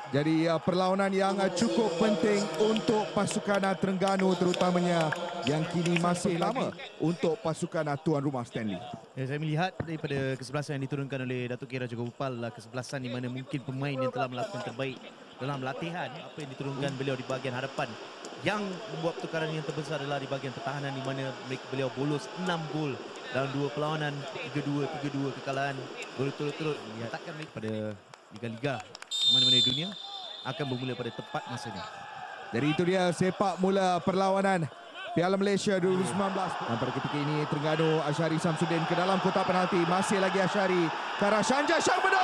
Jadi perlawanan yang cukup penting untuk pasukan Terengganu terutamanya yang kini masih lama untuk pasukan tuan rumah Stanley. Ya, saya melihat daripada kesebelasan yang diturunkan oleh Datuk K. Raja Gopal, kesebelasan di mana mungkin pemain yang telah melakukan terbaik dalam latihan apa yang diturunkan beliau di bahagian hadapan. Yang membuat pertukaran yang terbesar adalah di bahagian pertahanan di mana beliau bolos 6 gol dalam 2 perlawanan, 3-2 kekalahan berturut-turut menyatakan pada liga-liga mana-mana di dunia akan bermula pada tepat masanya. Jadi itu dia sepak mula perlawanan Piala Malaysia 2019. Dan pada ketika ini Terengganu, Ashari Samsudin ke dalam kotak penalti. Masih lagi Ashari ke arah Shanjar Shahmadov.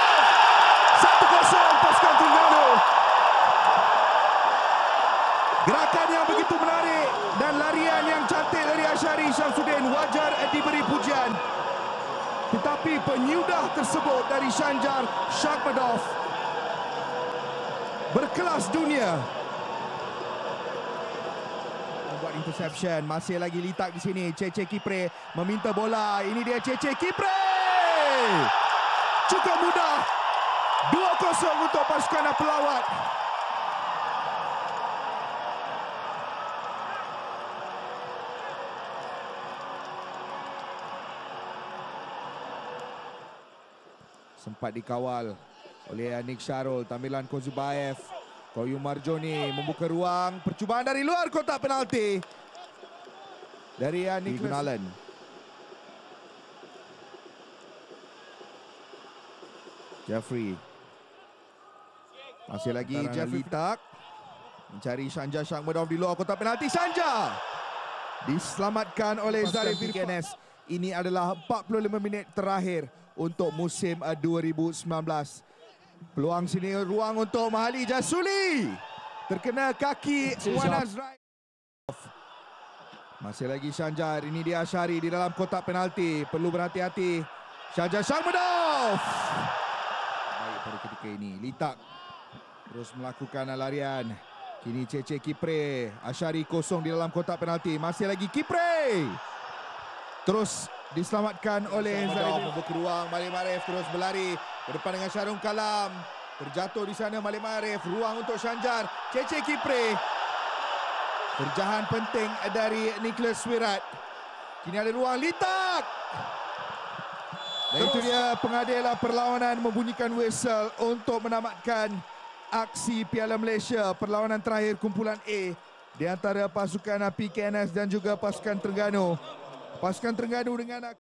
1-0 pasukan Terengganu. Gerakan yang begitu menarik dan larian yang cantik dari Ashari Samsudin wajar diberi pujian. Tetapi penyudah tersebut dari Shanjar Shahmadov berkelas dunia. Membuat interception, masih lagi litak di sini. Cece Kipre meminta bola. Ini dia Cece Kipre. Cukup mudah. 2-0 untuk pasukan pelawat. Sempat dikawal oleh Nick Syarul. Tampilan Kozubaev. Koyu Marjoni membuka ruang. Percubaan dari luar kotak penalti. Dari Nick Gunalan. Jeffrey. Masih lagi Jeffrey litak. Mencari Shanjar Shahmadov di luar kotak penalti. Shanjar diselamatkan oleh Zarif Irfanes. Ini adalah 45 minit terakhir untuk musim 2019. Peluang sini, ruang untuk Mahali Jasuli. Terkena kaki Wan Azrai. Masih lagi Shanjar. Ini dia Ashari di dalam kotak penalti. Perlu berhati-hati. Shanjar Shahmadov. Baik pada ketika ini. Litak terus melakukan larian. Kini Cece Kipre. Ashari kosong di dalam kotak penalti. Masih lagi Kipre. Terus diselamatkan oleh Zarif. Membuka ruang. Malik Marif terus berlari berdepan dengan Syarung Kalam. Terjatuh di sana Malik Marif. Ruang untuk Shanjar. Cece Kipre. Terjahan penting dari Nicholas Wirat. Kini ada ruang litak. Dan itu dia pengadil perlawanan membunyikan whistle untuk menamatkan aksi Piala Malaysia. Perlawanan terakhir kumpulan A di antara pasukan PKNS dan juga pasukan Terengganu. Pasukan Terengganu dengan